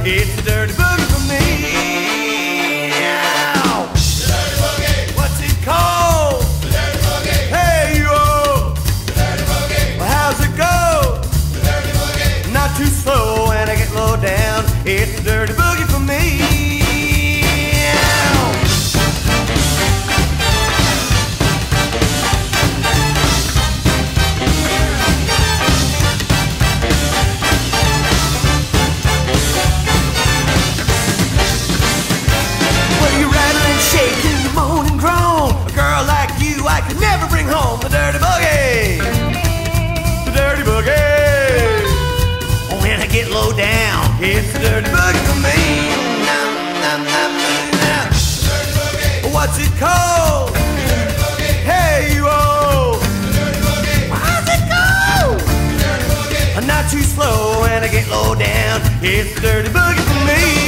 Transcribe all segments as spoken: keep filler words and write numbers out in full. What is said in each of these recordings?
It's the dirty boogie for me. Ow. The dirty boogie. What's it called? The dirty boogie. Hey, you all. The dirty boogie. Well, how's it go? The dirty boogie. Not too slow when I get low down. It's the dirty boogie for me. I could never bring home the dirty boogie. The dirty boogie. When I get low down, it's the dirty boogie for me. Nom, nom, nom, nom. The dirty boogie. What's it called? The dirty boogie. Hey, you all. The dirty boogie. How's it go? The dirty boogie. I'm not too slow when I get low down. It's the dirty boogie for me.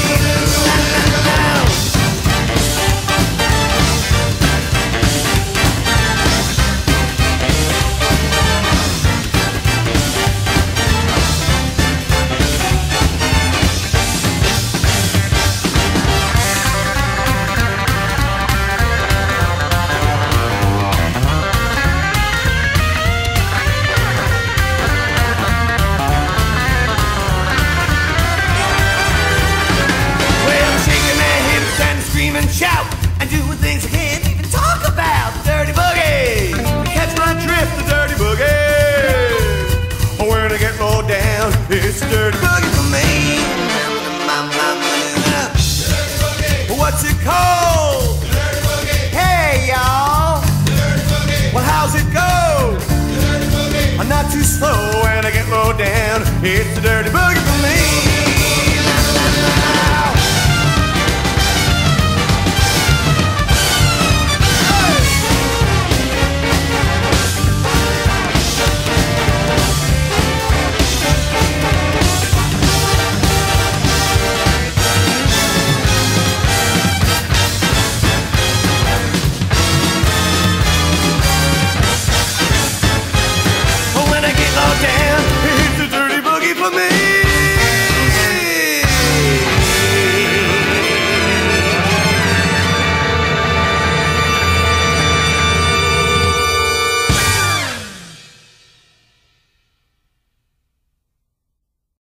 And shout and doing things I can't even talk about. The dirty boogie. Catch my drift, the dirty boogie. When I get low down, it's the dirty boogie for me. The dirty boogie. What's it called? The dirty boogie. Hey, y'all. The dirty boogie. Well, how's it go? The dirty boogie. I'm not too slow when I get low down. It's the dirty boogie for me.